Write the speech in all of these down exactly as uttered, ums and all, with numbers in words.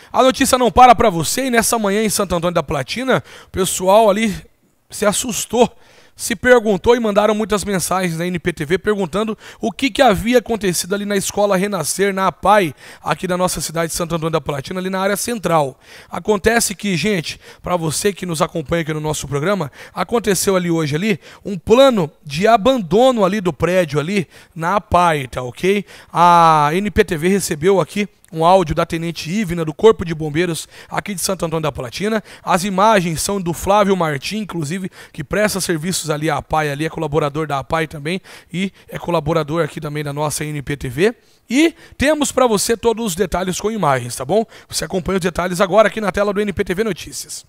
A notícia não para para você e nessa manhã em Santo Antônio da Platina, o pessoal ali se assustou, se perguntou e mandaram muitas mensagens na N P T V perguntando o que, que havia acontecido ali na Escola Renascer, na APAE, aqui da nossa cidade de Santo Antônio da Platina, ali na área central. Acontece que, gente, para você que nos acompanha aqui no nosso programa, aconteceu ali hoje ali um plano de abandono ali do prédio ali na APAE, tá ok? A N P T V recebeu aqui um áudio da Tenente Ivna, do Corpo de Bombeiros aqui de Santo Antônio da Platina. As imagens são do Flávio Martim, inclusive, que presta serviços ali à APAE, ali é colaborador da APAE também e é colaborador aqui também da nossa N P T V. E temos para você todos os detalhes com imagens, tá bom? Você acompanha os detalhes agora aqui na tela do N P T V Notícias.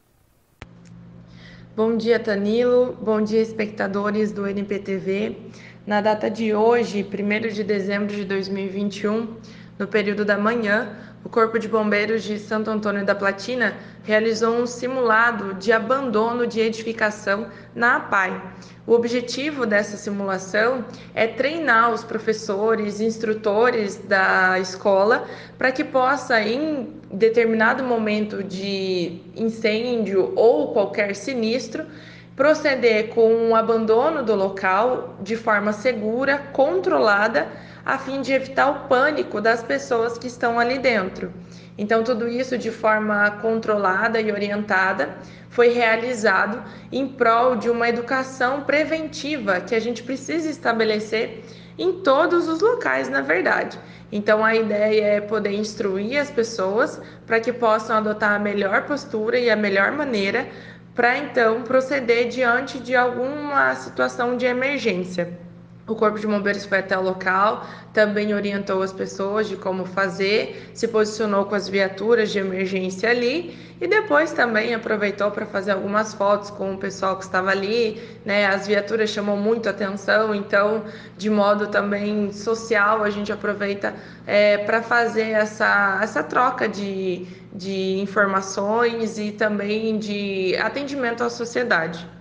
Bom dia, Tanilo. Bom dia, espectadores do N P T V. Na data de hoje, primeiro de dezembro de dois mil e vinte e um, no período da manhã, o Corpo de Bombeiros de Santo Antônio da Platina realizou um simulado de abandono de edificação na APAE. O objetivo dessa simulação é treinar os professores e instrutores da escola para que possa, em determinado momento de incêndio ou qualquer sinistro, proceder com o abandono do local de forma segura, controlada, a fim de evitar o pânico das pessoas que estão ali dentro. Então, tudo isso de forma controlada e orientada foi realizado em prol de uma educação preventiva que a gente precisa estabelecer em todos os locais, na verdade. Então, a ideia é poder instruir as pessoas para que possam adotar a melhor postura e a melhor maneira para, então, proceder diante de alguma situação de emergência. O Corpo de Bombeiros foi até o local, também orientou as pessoas de como fazer, se posicionou com as viaturas de emergência ali e depois também aproveitou para fazer algumas fotos com o pessoal que estava ali, né? As viaturas chamam muito atenção, então, de modo também social, a gente aproveita é, para fazer essa, essa troca de, de informações e também de atendimento à sociedade.